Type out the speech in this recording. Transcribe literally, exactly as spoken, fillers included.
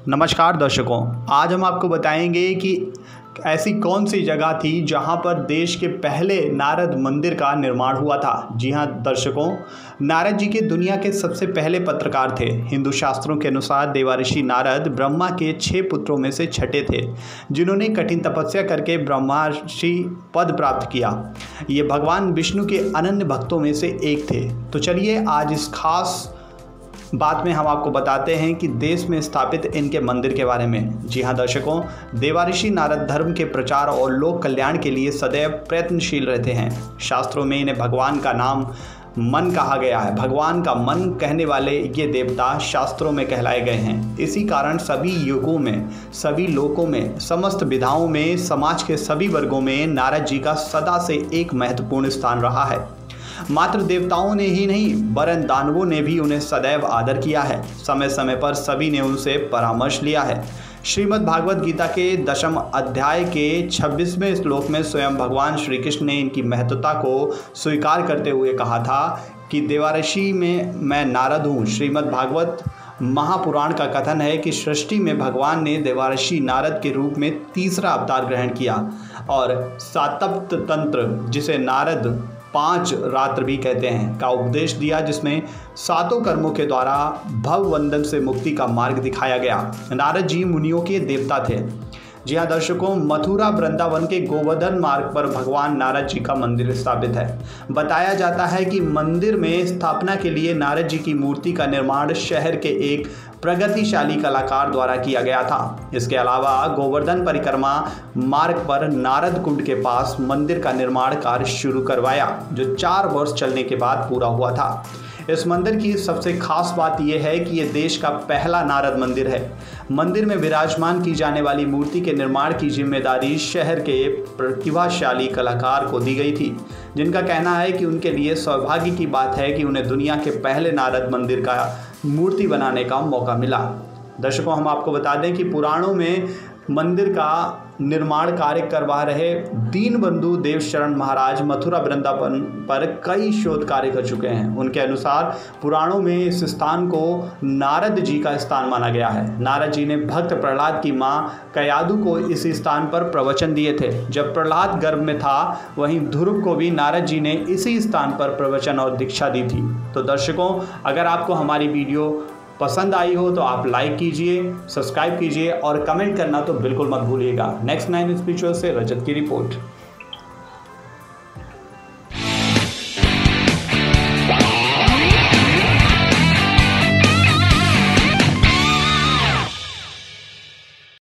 नमस्कार दर्शकों, आज हम आपको बताएंगे कि ऐसी कौन सी जगह थी जहां पर देश के पहले नारद मंदिर का निर्माण हुआ था। जी हां दर्शकों, नारद जी के दुनिया के सबसे पहले पत्रकार थे। हिंदू शास्त्रों के अनुसार देवर्षि नारद ब्रह्मा के छह पुत्रों में से छठे थे, जिन्होंने कठिन तपस्या करके ब्रह्मर्षि पद प्राप्त किया। ये भगवान विष्णु के अनन्य भक्तों में से एक थे। तो चलिए आज इस खास बात में हम आपको बताते हैं कि देश में स्थापित इनके मंदिर के बारे में। जी हां दर्शकों, देवर्षि नारद धर्म के प्रचार और लोक कल्याण के लिए सदैव प्रयत्नशील रहते हैं। शास्त्रों में इन्हें भगवान का नाम मन कहा गया है। भगवान का मन कहने वाले ये देवता शास्त्रों में कहलाए गए हैं। इसी कारण सभी युगों में, सभी लोकों में, समस्त विधाओं में, समाज के सभी वर्गों में नारद जी का सदा से एक महत्वपूर्ण स्थान रहा है। मात्र देवताओं ने ही नहीं वरन दानवों ने भी उन्हें सदैव आदर किया है। समय समय पर सभी ने उनसे परामर्श लिया है। श्रीमद् भागवत गीता के दशम अध्याय के छब्बीसवें श्लोक में स्वयं भगवान श्री कृष्ण ने इनकी महत्वता को स्वीकार करते हुए कहा था कि देवर्षि में मैं नारद हूँ। श्रीमद् भागवत महापुराण का कथन है कि सृष्टि में भगवान ने देवर्षि नारद के रूप में तीसरा अवतार ग्रहण किया और सातप्त तंत्र, जिसे नारद पांच रात्र भी कहते हैं, का उपदेश दिया, जिसमें सातों कर्मों के द्वारा भव बंधन से मुक्ति का मार्ग दिखाया गया। नारद जी मुनियों के देवता थे। जी हाँ दर्शकों, मथुरा वृंदावन के गोवर्धन मार्ग पर भगवान नारद जी का मंदिर स्थापित है। बताया जाता है कि मंदिर में स्थापना के लिए नारद जी की मूर्ति का निर्माण शहर के एक प्रगतिशाली कलाकार द्वारा किया गया था। इसके अलावा गोवर्धन परिक्रमा मार्ग पर नारद कुंड के पास मंदिर का निर्माण कार्य शुरू करवाया, जो चार वर्ष चलने के बाद पूरा हुआ था। इस मंदिर की सबसे खास बात यह है कि यह देश का पहला नारद मंदिर है। मंदिर में विराजमान की जाने वाली मूर्ति के निर्माण की जिम्मेदारी शहर के प्रतिभाशाली कलाकार को दी गई थी, जिनका कहना है कि उनके लिए सौभाग्य की बात है कि उन्हें दुनिया के पहले नारद मंदिर का मूर्ति बनाने का मौका मिला। दर्शकों, हम आपको बता दें कि पुराणों में मंदिर का निर्माण कार्य करवा रहे दीनबंधु देवशरण महाराज मथुरा वृंदावन पर कई शोध कार्य कर चुके हैं। उनके अनुसार पुराणों में इस स्थान को नारद जी का स्थान माना गया है। नारद जी ने भक्त प्रहलाद की मां कयादु को इस स्थान पर प्रवचन दिए थे। जब प्रहलाद गर्भ में था, वहीं ध्रुव को भी नारद जी ने इसी स्थान पर प्रवचन और दीक्षा दी थी। तो दर्शकों, अगर आपको हमारी वीडियो पसंद आई हो तो आप लाइक कीजिए, सब्सक्राइब कीजिए और कमेंट करना तो बिल्कुल मत भूलिएगा। नेक्स्ट नाइन स्पिरिचुअल से रजत की रिपोर्ट।